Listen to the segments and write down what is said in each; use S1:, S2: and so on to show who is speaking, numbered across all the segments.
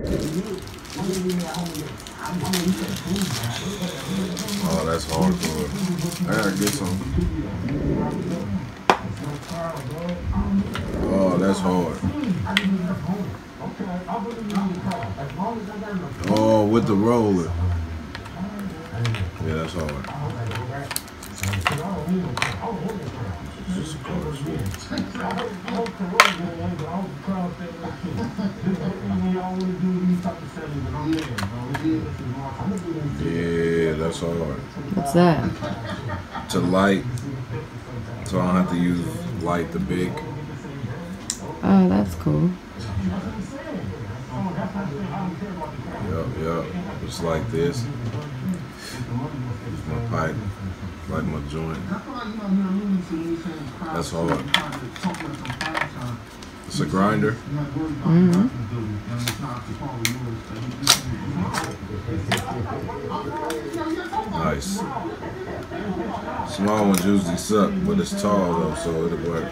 S1: Oh, that's hardcore. I gotta get some. Oh, that's hard. Oh, with the roller. Yeah, that's hard. Yeah, that's hard.
S2: What's that?
S1: To light, so I don't have to use light the big.
S2: Oh, that's cool.
S1: Yup. It's like this. It's my pipe, like my joint. That's hard. It's a grinder.
S2: Mm-hmm.
S1: Nice. Small ones usually suck, but it's tall though, so it'll work.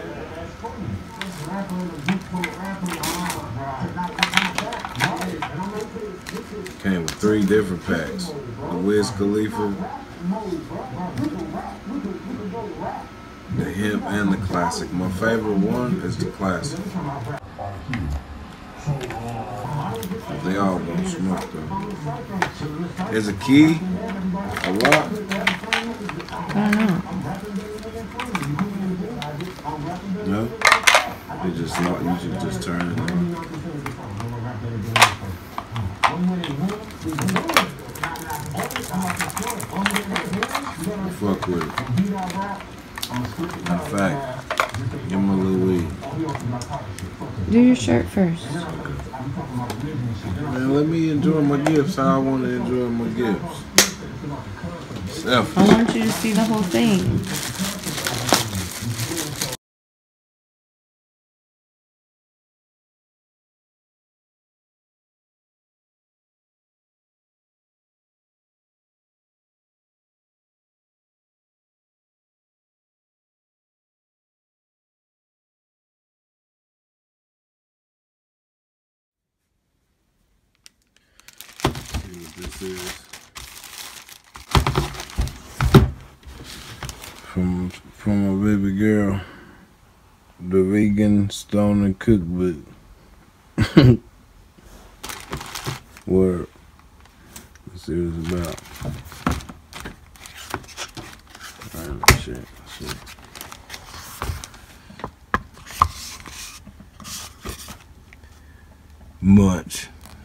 S1: Came with 3 different packs. The Wiz Khalifa, the hemp, and the classic. My favorite one is the classic. They all gonna smoke though. There's a key, a lock.
S2: I don't know.
S1: No? It just lock, you should just turn it on. Fuck with it. In fact, give him a little weed.
S2: Do your shirt first.
S1: Man, let me enjoy my gifts how I want to enjoy my gifts. Selfish.
S2: I want you to see the whole thing.
S1: See what this is. From my baby girl, the vegan stoner cookbook. Word. Let's see what it's about. Alright, shit. Much.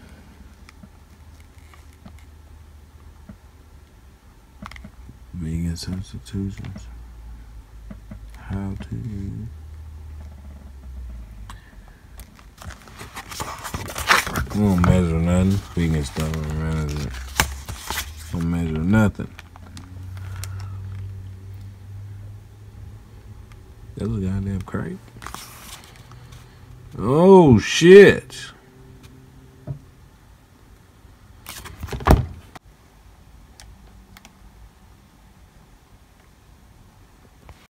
S1: Vegan substitutions. How to use. We don't measure nothing. Vegan stuff around it. Don't measure nothing. That was a goddamn crate. Oh shit.